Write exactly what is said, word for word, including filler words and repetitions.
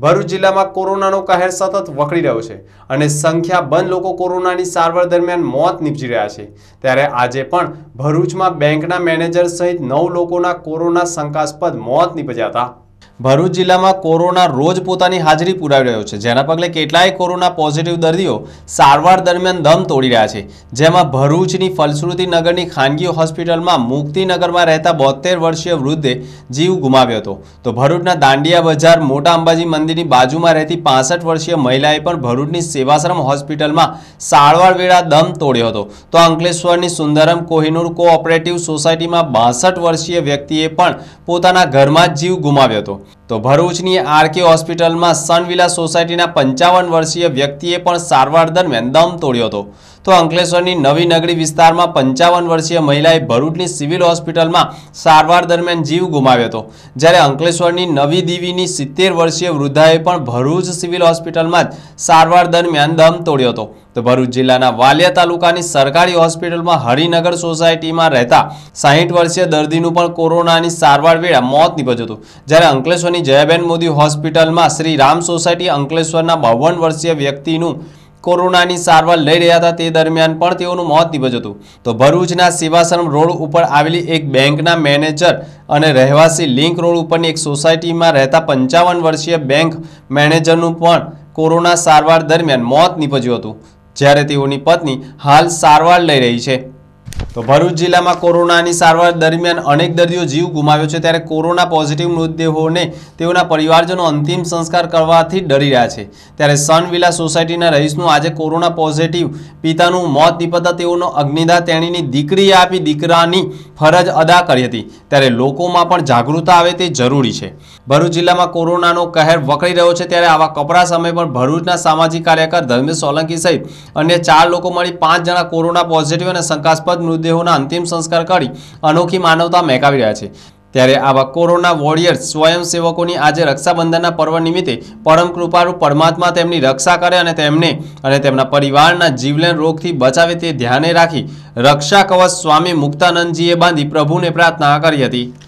ભરૂચ જિલ્લામાં કોરોનાનો કહેર સતત વકરી રહ્યો છે અને સંખ્યાબંધ લોકો કોરોનાની સારવાર દરમિયાન મોત નીપજી રહ્યા છે। ત્યારે આજે પણ ભરૂચમાં બેંકના મેનેજર સહિત નવ લોકોના કોરોના શંકાસ્પદ મોત નીપજ્યા હતા। ભરૂચ જિલ્લામાં કોરોના રોજ પોતાની હાજરી પુરાવી રહ્યો છે, જેના પગલે કેટલાય કોરોના પોઝિટિવ દર્દીઓ સારવાર દરમિયાન દમ તોડી રહ્યા છે। જેમાં ભરૂચની ફલશ્રુતિ નગરની ખાનગી હોસ્પિટલમાં મુક્તિનગરમાં રહેતા બોતેર વર્ષીય વૃદ્ધે જીવ ગુમાવ્યો હતો। તો ભરૂચના દાંડિયા બજાર મોટા અંબાજી મંદિરની બાજુમાં રહેતી પાસઠ વર્ષીય મહિલાએ પણ ભરૂચની સેવાશ્રમ હોસ્પિટલમાં સારવાર વેળા દમ તોડ્યો હતો। તો અંકલેશ્વરની સુંદરમ કોહિનૂર કોઓપરેટિવ સોસાયટીમાં બાસઠ વર્ષીય વ્યક્તિએ પણ પોતાના ઘરમાં જ જીવ ગુમાવ્યો હતો। તો ભરૂચની આરકે હોસ્પિટલમાં સનવિલા સોસાયટીના પંચાવન વર્ષીય વ્યક્તિએ પણ સારવાર દરમિયાન દમ તોડ્યો હતો। તો અંકલેશ્વરની નવી નગરી વિસ્તારમાં પંચાવન વર્ષીય મહિલાએ ભરૂચની સિવિલ હોસ્પિટલમાં સારવાર દરમિયાન જીવ ગુમાવ્યો હતો, જ્યારે અંકલેશ્વરની નવી દીવીની સિત્તેર વર્ષીય વૃદ્ધાએ પણ ભરૂચ સિવિલ હોસ્પિટલમાં જ સારવાર દરમિયાન દમ તોડ્યો હતો। તો ભરૂચ જિલ્લાના વાલિયા તાલુકાની સરકારી હોસ્પિટલમાં હરિનગર સોસાયટીમાં રહેતા સાહીઠ વર્ષીય દર્દીનું પણ કોરોનાની સારવાર વેળા મોત નીપજ્યું હતું, જ્યારે અંકલેશ્વરની જયાબેન મોદી હોસ્પિટલમાં શ્રી રામ સોસાયટી અંકલેશ્વરના બાવન વર્ષીય વ્યક્તિનું કોરોનાની સારવાર લઈ રહ્યા હતા તે દરમિયાન પણ તેઓનું મોત નીપજ્યું હતું। તો ભરૂચના સેવાશ્રમ રોડ ઉપર આવેલી એક બેંકના મેનેજર અને રહેવાસી લિંક રોડ ઉપરની એક સોસાયટીમાં રહેતા પંચાવન વર્ષીય બેંક મેનેજરનું પણ કોરોના સારવાર દરમિયાન મોત નીપજ્યું હતું, જ્યારે તેઓની પત્ની હાલ સારવાર લઈ રહી છે। તો ભરૂચ જિલ્લામાં કોરોનાની સારવાર દરમિયાન અનેક દર્દીઓ જીવ ગુમાવ્યો છે, ત્યારે કોરોના પોઝિટિવ મૃતદેહોને તેઓના પરિવારજનો અંતિમ સંસ્કાર કરવાથી ડરી રહ્યા છે। ત્યારે સનવિલા સોસાયટીના રહીશનું આજે કોરોના પોઝિટિવ પિતાનું મોત નીપજતા તેઓનો અગ્નિદાહ તેણીની દીકરીએ આપી દીકરાની ફરજ અદા કરી હતી। ત્યારે લોકોમાં પણ જાગૃતતા આવે તે જરૂરી છે। ભરૂચ જિલ્લામાં કોરોનાનો કહેર વકરી રહ્યો છે, ત્યારે આવા કપરા સમય પણ ભરૂચના સામાજિક કાર્યકર ધર્મેશ સોલંકી સહિત અન્ય ચાર લોકો મળી પાંચ જણા કોરોના પોઝિટિવ અને શંકાસ્પદ મૃતદેહોના અંતિમ સંસ્કાર કરી અનોખી માનવતા મહેકાવી રહ્યા છે। ત્યારે આવા કોરોના વોરિયર્સ સ્વયંસેવકોની આજે રક્ષાબંધનના પર્વ નિમિત્તે પરમ કૃપાળુ પરમાત્મા તેમની રક્ષા કરે અને તેમને અને તેમના પરિવારના જીવલેણ રોગથી બચાવે તે ધ્યાને રાખી રક્ષા કવચ સ્વામી મુક્તાનંદજીએ બાંધી પ્રભુને પ્રાર્થના કરી હતી।